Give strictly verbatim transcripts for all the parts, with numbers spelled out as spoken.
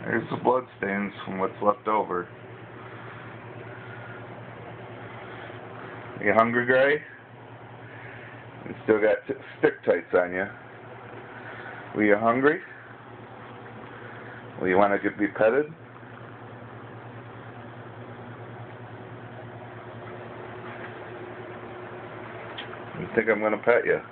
There's the blood stains from what's left over. You hungry, Gray? You still got t stick tights on you. Were you hungry? Well, you want to get be petted? You think I'm going to pet you?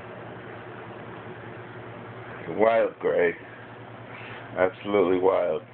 Wild, Gray. Absolutely wild.